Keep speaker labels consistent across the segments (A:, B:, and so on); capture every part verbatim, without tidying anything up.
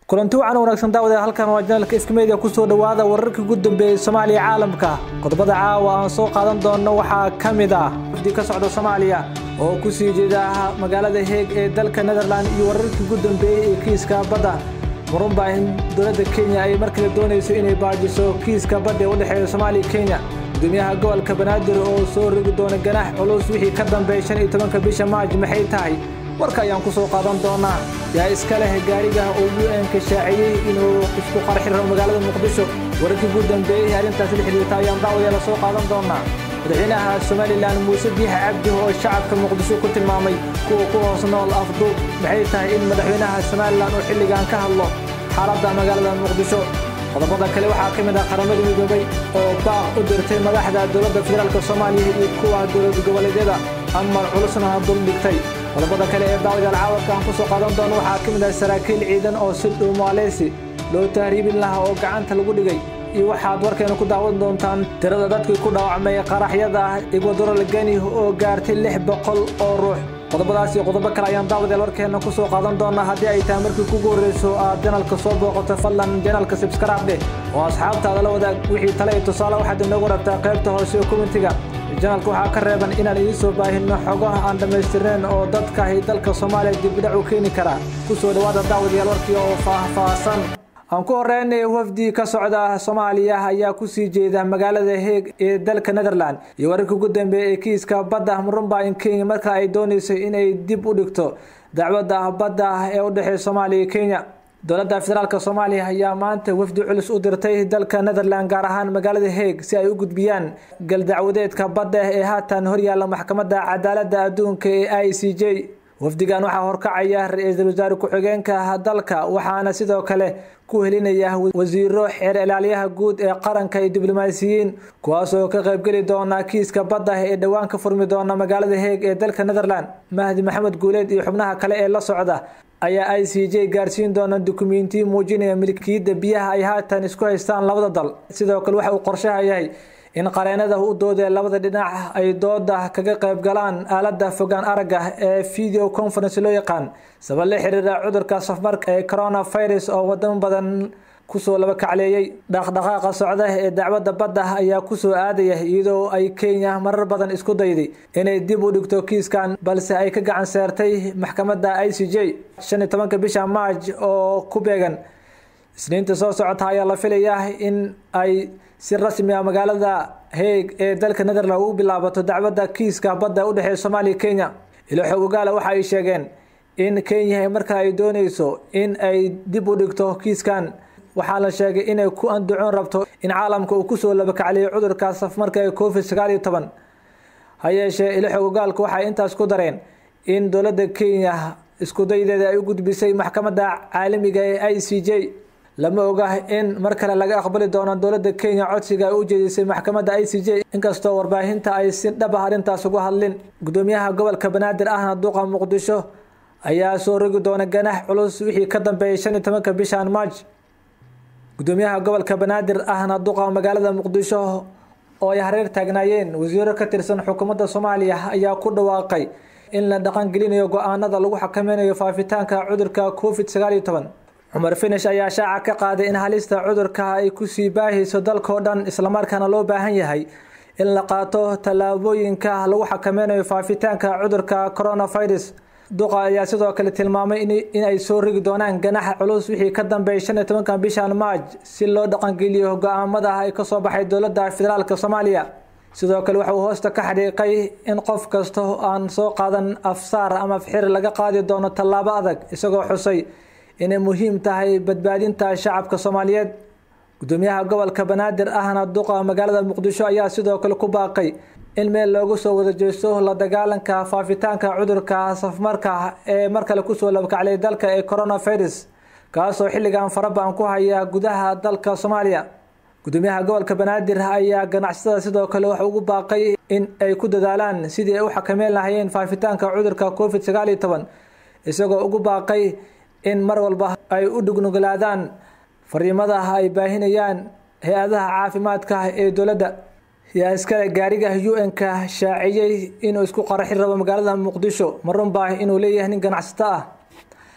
A: kulanti wacan wanaagsan daawada halkan waa janaalka iska media ku soo dhawaada wararkii ugu dambeeyay Soomaaliya caalamka qodobada caawa aan soo qaadan doono waxa kamid ah wafdi ka socda Soomaaliya oo ku sii jeeda magaalada Hague ee dalka Netherlands iyo wararkii ugu dambeeyay ee kiiska badda Murumba in dowladda Kenya ay markale doonayso inay baajiso kiiska badda ee u dhaxeeya Soomaaliya iyo Kenya gudoomiyaha gobolka Banaadir oo soo rigi doona ganax culus wixii ka dambeeyay shan iyo tobanka bisha Maaj maxay tahay warka ayaan ku soo qaadan doonaa yaa iska leh gaariga oo U N ka shaaciyay inuu isku qarxin rabo magaalada Muqdisho warkii ugu dambeeyay arintaas la xiriirta ayaan daawada la soo qaadan doonaa madaxweynaha Soomaaliland Muuse Biixi Cabdi oo shacabka Muqdisho ku tilmaamay kuwa ku hoos nool afduub maxay tahay in madaxweynaha Soomaaliland uu xilligan ka hadlo xaaladda magaalada Muqdisho qodobada kale waxaa kamid ah qaramada midoobay oo baaq u dirtay madaxda dowladda federaalka Soomaaliya iyo kuwa dowladda goboleedyada ama culusna dul dhigtay qodobada kale ee daawada caawadka aan ku soo qaadan doono waxaa kamid ah saraakiil ciidan oo si dhow Maaleysi loo tahriibin lahaa oo gacanta lagu dhigay iyo waxaad warkeena ku daawan doontaan tirada dadkii ku dhaawacmay qaraxyada Ecuador Guinea oo gaartay lix boqol oo ruux qodobadaas iyo qodobo kale ayaan daawada warkeena ku soo qaadan doonaa haddii ay tahay markii kugu horeyso aad janaalka soo booqato fadlan janaalka subscribe oo asxaabtaada la wadaag wixii talo iyo tusaale waxaad inagu rabtaa qaybta hoose ee commentiga janaalka waxaa ka reeban inaan idin soo baahino xogaha aan dhamaystirneen oo dadka ay dalka Soomaaliya dib u dhac u keeni kara ku soo dhawaada daawada warkii oo faahfaahsan aan ku horeynay wafdi ka socda Soomaaliya ayaa ku sii jeeda magaalada Hague ee dalka Netherlands iyo wararkii ugu dambeeyay kiiska badda Murumba in Kenya marka ay doonayso inay dib u dhigto dacwadda badda ee u dhaxeeya Soomaaliya iyo Kenya dowladda federaalka Soomaaliya ayaa maanta wafdi culus u dirtay dalka Netherlands gaar ahaan magaalada Hague si ay u gudbiyaan gal dacwadeedka badda ee haatan hor yaalla maxkamadda cadaaladda adduunka ee I C J wafdigan waxa horkacaya ra'iisul wasaare ku-xigeenka dalka waxaana sidoo kale ku helinaya wasiiro xeer ilaaliyaha guud ee qaranka iyo diblomaasiyiin kuwaas oo ka qayb gali doona kiiska badda ee dhawaan ka furmi doona magaalada Hague ee dalka Netherlands Mahdi Maxamed Guuleed iyo xubnaha kale ee la socda ayaa I C J gaarsiin doona dukumeenti muujinaya milkiyadda biyaha ay haatan isku haystaan labada dal sidoo kale waxa uu qorshahay in qareenada u doodeen labada dhinac ay dooda kaga qayb galaan aaladda fogaan aragga ee video conference loo yaqaan sabab la xiriira cudurka safmarka ee coronavirus oo wadamo badan ku soo laba kacleeyay dhaqdhaqaaqa socda ee dacwadda badda ayaa ku soo aadaya iyadoo ay Kenya marar badan isku dayday inay dib u dhigto kiiskan balse ay ka gacan saartay maxkamadda I C J shan iyo tobanka bisha Maaj oo ku beegan isniinta soo socota ayaa la filayaa in ay si rasmi ah magaalada Hague ee dalka Netherlands u bilaabato dacwadda kiiska badda u dhaxeeya Soomaaliya iyo Kenya ilo xogaal waxa ay sheegeen in Kenya marka ay doonayso in ay dib u dhigto kiiskan waxa la sheegay inay ku andacoon rabto in caalamka uu ku soo laba kacleeyo cudurka safmarka ee COVID sagaal iyo toban hayeeshee ilo xogaalku waxa intaas ku dareen in dowladda Kenya isku daydeeda ay u gudbisay maxkamadda caalamiga ee I C J lama oga in mar kale laga aqbali doono dowladda Kenya codsiga ay u jeedisay maxkamadda I C J inkastoo warbaahinta ay si dhab ah arintaas uga hadlin gudoomiyaha gobolka Banaadir ahna duqa Muqdisho ayaa soo rigi doona ganax culus wixii ka dambeeyay shan iyo tobanka bisha Maaj gudoomiyaha gobolka Banaadir ahna duqa magaalada Muqdisho oo ay hareer taagnaayeen wasiiro ka tirsan xukuumadda Soomaaliya ayaa ku dhawaaqay in la dhaqan gelinayo go'aanada lagu xakameynayo faafitaanka cudurka COVID sagaal iyo toban Umar Finish ayaa shaaca ka qaaday in halista cudurka ay ku sii baahayso dalka oo dhan isla markaana loo baahan yahay in la qaato talaabooyinka lagu xakameynayo faafitaanka cudurka coronavirus duqa ayaa sidoo kale tilmaamay in ay soo rigi doonaan ganax culus wixii ka dambeeyay shan iyo tobanka bisha Maaj si loo dhaqan geliyo go'aamada ay ka soo baxay dowladda federaalka Soomaaliya sidoo kale waxa uu hoosta ka xariiqay in qof kasta aan soo qaadan afsaar ama fixir laga qaadi doono tallaabo adag isagoo xusay inay muhiim tahay badbaadinta shacabka Soomaaliyeed gudoomiyaha gobolka Banaadir ahna duqa magaalada Muqdisho ayaa sidoo kale ku baaqay in meel loogu soo wada jeesto la dagaalanka faafitaanka cudurka safmarka ee markale ku soo laba kaclay dalka ee coronavirus kaas oo xilligan farabaan ku haya gudaha dalka Soomaaliya gudoomiyaha gobolka Banaadir ayaa ganacsatada sidoo kale wax ugu baaqay in ay ku dadaalaan sidii ay u xakameyn lahaayeen faafitaanka cudurka COVID sagaal iyo toban isagoo ugu baaqay in mar walba ay u dhugnuglaadaan fariimada ay baahinayaan hay'adaha caafimaadka ee dowladda yaa iska gaariga U N ka shaaciyay inuu isku qarxin rabo magaalada Muqdisho Murumba inuu leeyahay nin ganacsato ah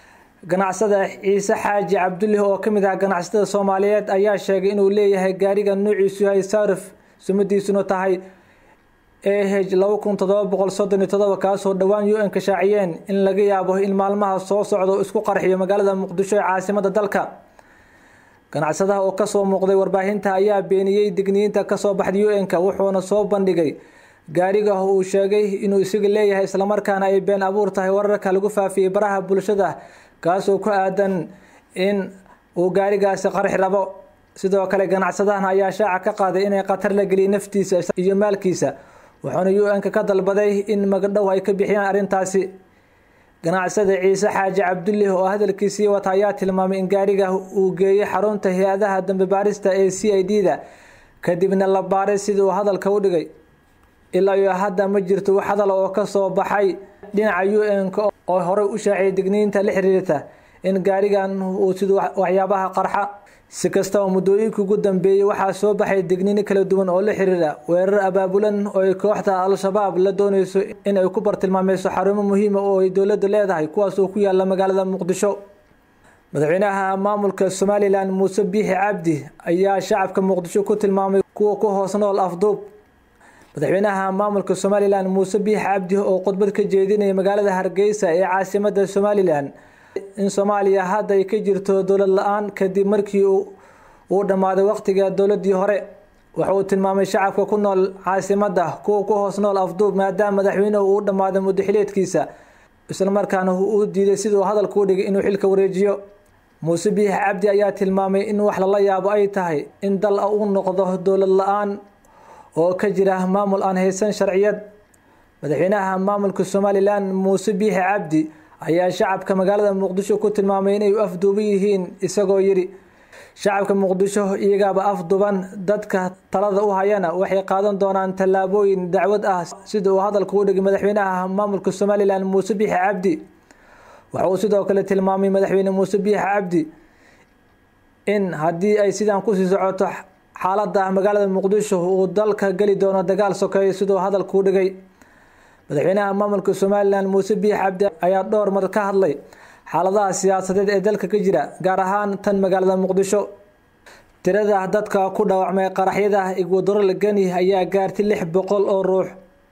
A: ganacsada Ciise Xaaji Cabdulle oo kamid ah ganacsatada Soomaaliyeed ayaa sheegay inuu leeyahay gaariga nuuciisu yahay Saarif sumadiisuna tahay A H laba kun toddoba boqol soddon iyo toddoba kaasoo dhawaan U N ka shaaciyeen in laga yaabo in maalmaha soo socdo isku qarxiyo magaalada Muqdisho ee caasimadda dalka. ganacsadaha oo ka soo muuqday warbaahinta ayaa beeniyay digniinta ka soo baxday U N ka wuxuuna soo bandhigay gaariga uu sheegay inuu isaga leeyahay isla markaana ay been abuur tahay wararka lagu faafiyay baraha bulshada kaasoo ku aadan in uu gaarigaasi qarxi rabo. sidoo kale ganacsadahan ayaa shaaca ka qaaday inay qatar la geliyay naftiisa iyo maalkiisa wuxuuna U N ka ka dalbaday in magdhow ay ka bixiyaan arintaasi. ganacsada Ciise Xaaji Cabdulle oo hadalkiisii wata ayaa tilmaamay in gaariga uu geeyay xarunta hay'adaha dambe baarista ee C I D da kadibna la baaray sidii uu hadalka u dhigay. ilaa iyo hadda ma jirto wax hadal oo ka soo baxay dhinaca U N ka oo hore u shaaciyay digniinta la xiriirta in gaarigan uu sidoo waxyaabaha qarxa. si kastaba muddooyinkii ugu dambeeyay waxaa soo baxay digniin kala duwan oo la xiriira weerar abaabulan oo ay kooxda Al-Shabaab la doonayso in ay ku bartilmaameyso xarumo muhiim ah oo ay dawladdu leedahay kuwaas oo ku yaala magaalada Muqdisho. madaxweynaha maamulka Somaliland Muuse Biixi Cabdi ayaa shacabka Muqdisho ku tilmaamay kuwa ku hoos nool afduub. madaxweynaha maamulka Somaliland Muuse Biixi Cabdi oo khudbad ka jeedinayay magaalada Hargeysa ee caasimadda Somaliland in Soomaaliya hadda ay ka jirto dawlad la'aan kadib markii uu dhamaaday waqtiga dawladii hore. waxa uu tilmaamay shacabka ku nool caasimadda kuwa ku hoos nool afduub maadaama madaxweynuhu uu dhamaaday muddo xileedkiisa isla markaana uu diiday sidoo hadalku u dhigay inuu xilka wareejiyo. Muuse Biixi Cabdi ayaa tilmaamay in wax la yaabo ay tahay in dal uu noqdo dawlad la'aan oo ka jira maamul aan haysan sharciyad. madaxweynaha maamulka Somaliland Muuse Biixi Cabdi ayaa shacabka magaalada Muqdisho ku tilmaamay inay u afduuban yihiin isagoo yiri shacabka Muqdisho iyagaba afduuban dadka talada u hayana waxay qaadan doonaan tallaabooyin dacwad ah sida uu hadalku u dhigay madaxweynaha maamulka Somaliland Muuse Biixi Cabdi. waxa uu sidoo kale tilmaamay madaxweyne Muuse Biixi Cabdi in haddii ay sidaan ku sii socoto xaaladda magaalada Muqdisho uu dalka gali doono dagaal sokeeye sidoo hadalku u dhigay. madaxweynaha maamulka Somaliland Muuse Biixi Cabdi ayaa dhowr mar ka hadlay xaaladaha siyaasadeed ee dalka ka jira gaar ahaan tan magaalada Muqdisho. tirada dadka ku dhaawacmay qaraxyada Ecuador Gani ayaa gaartay lix boqol oo ruux.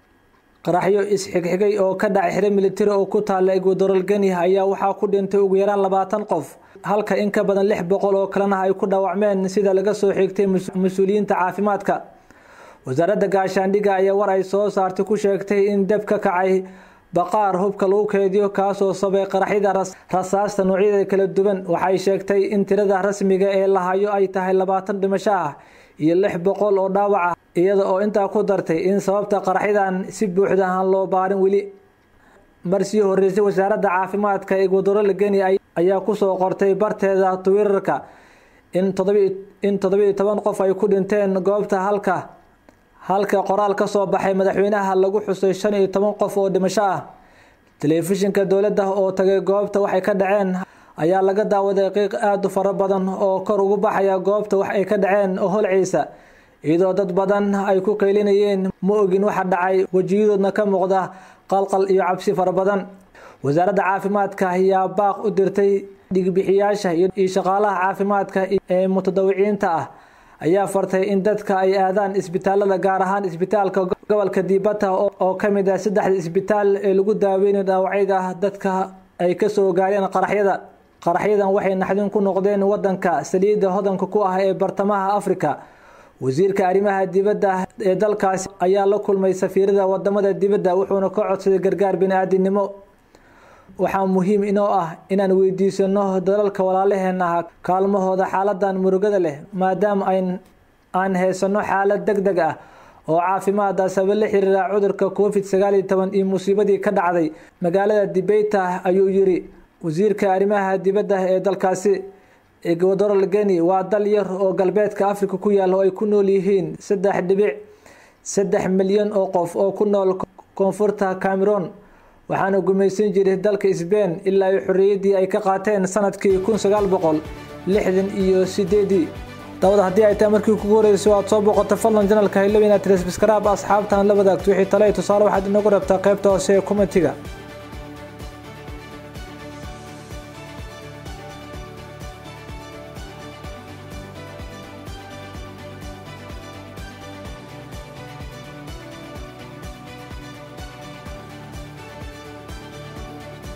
A: qaraxyo isxigxigay oo ka dhacay xirmo militari oo ku taala Ecuador Gani ayaa waxaa ku dhintay ugu yaraan labaatan qof halka in ka badan lix boqol oo kalena ay ku dhaawacmeen sida laga soo xigtay mas'uuliyiinta caafimaadka. wasaaradda gaashaandhigga ayaa war ay soo saartay ku sheegtay in dab ka kacay baqaar hubka lagu keydiyo kaasoo sabay qaraxyada rasaasta noocyada kala duwan. waxay sheegtay in tirada rasmiga ee la hayo ay tahay labaatan dhimasho ah iyo lix boqol oo dhaawac ah iyada oo intaa ku dartay in sababta qaraxyadan si buuxda aan loo baarin weli. markii horeysay wasaaradda caafimaadka ee Ecuador Gani ayaa ku soo qortay barteeda Twitter-ka in toddoba iyo toban qof ay ku dhinteen goobta halka halka qoraal ka soo baxay madaxweynaha lagu xusay shan iyo toban qof oo dhimasho ah. telefishinka dawladda oo tagay goobta waxay ka dhaceen ayaa laga daawaday qiiq aad u fara badan oo kor ugu baxaya goobta wax ay ka dhaceen oo holciisa iyadoo dad badan ay ku qeylinayeen ma ogin waxa dhacay wajiyadoodna ka muuqda qalqal iyo cabsi fara badan. wasaaradda caafimaadka ayaa baaq u dirtay dhigbixiyaasha iyo shaqaalaha caafimaadka ee mutadawiciinta ah ayaa fartay in dadka ay aadaan isbitaalada gaar ahaan isbitaalka gobolka Dibata oo kamid ah saddexda isbitaal ee lagu daaweeyo dhaawacyada dadka ay ka soo gaareen qaraxyada. qaraxyadan waxay naxdin ku noqdeen wadanka saliidda hodanka ku ah ee bartamaha Afrika. wasiirka arrimaha dibadda ee dalkaas ayaa la kulmay safiirada wadamada dibadda wuxuuna ka codsaday gargaar bini'aadanimo. waxaa muhiim inoo ah inaan weydiisano dalalka walaalaheena kaalmahooda xaaladan murugada leh maadaama aan haysano xaalad degdeg ah oo caafimaad sabab la xiriira cudurka covid sagaal iyo toban iyo musiibadii ka dhacday magaalada Dibata ayuu yiri wasiirka arrimaha dibadda ee dalkaasi. Ecuador Gani waa dal yar oo galbeedka Afrika ku yaal oo ay ku nool yihiin saddex dhibic saddex milyan oo qof oo ku nool koonfurta Cameroon waxaana gumaysan jiray dalka Spain ilaa xorriyadii ay ka qaateen sanadkii kun sagaal boqol lixdan iyo sideed. dawada haddii ay tahay markii kugu horreysay aad soo boqoto fadlan channelka Hello inaad subscribe asxaabtaan la wadaagto wixii talo iyo tusaale waxaad inagu rabtaa qaybta hoose ee commentiga.